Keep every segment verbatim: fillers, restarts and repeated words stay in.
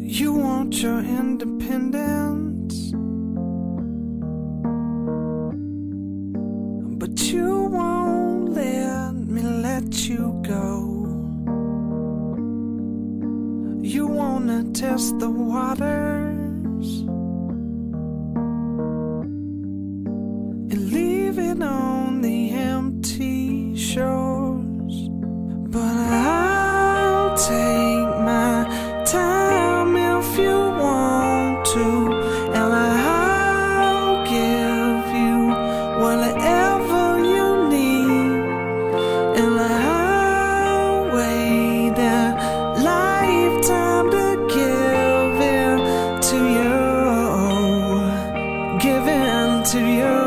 You want your independence, but you won't let me let you go. You wanna test the waters and leave it on the empty shores, but I'll take my time if you want to, and I'll give you whatever you need, and I'll wait a lifetime to give in to you, give in to you.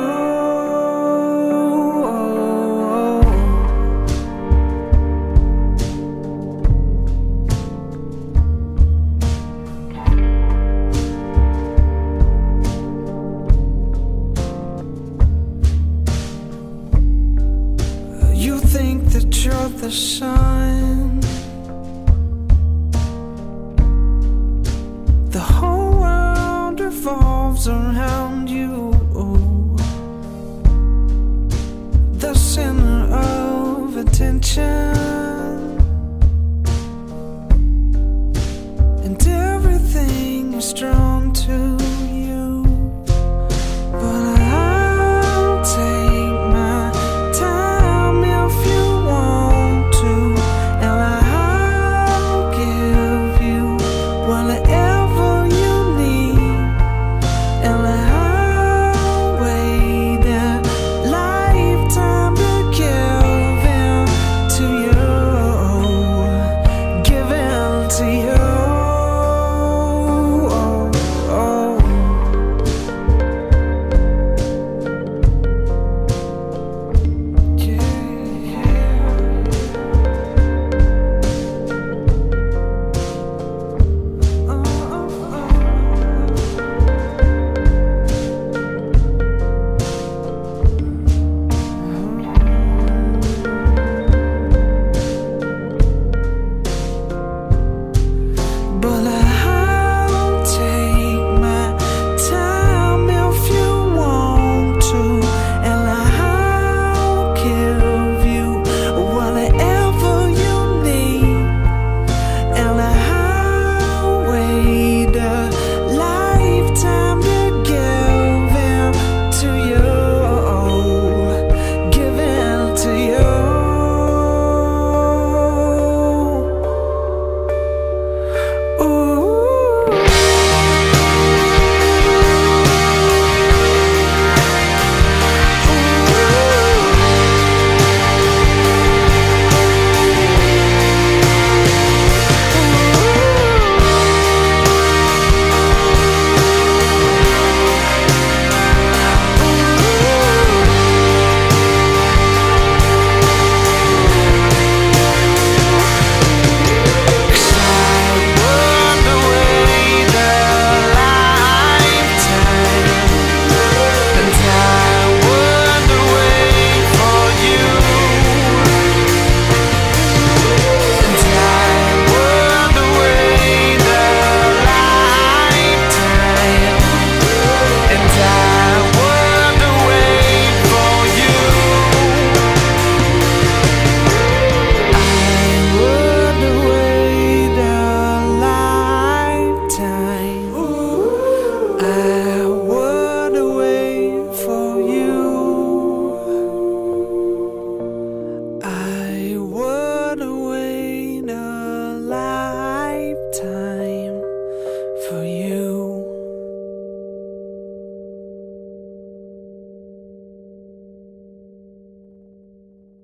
You think that you're the sun, the whole world revolves around you, the center of attention, and everything is drawn to you, but I'll take my time if you want to, and I'll give you whatever